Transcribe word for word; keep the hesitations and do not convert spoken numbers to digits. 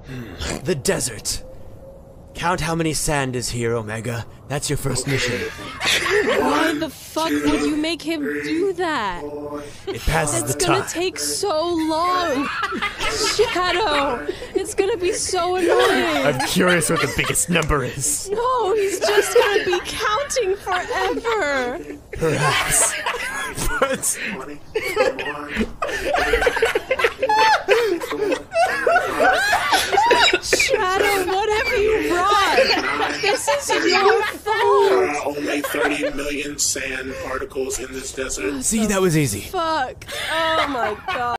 The desert. Count how many sand is here, Omega. That's your first mission. Why the fuck would you make him do that? It passes It's the gonna time. take so long. Shadow, it's gonna be so annoying. I'm curious what the biggest number is. No, he's just gonna be counting forever. Perhaps. But... Shadow, what have you brought? This is your fault. There are only thirty million sand particles in this desert. See, that was easy. Fuck. Oh my god.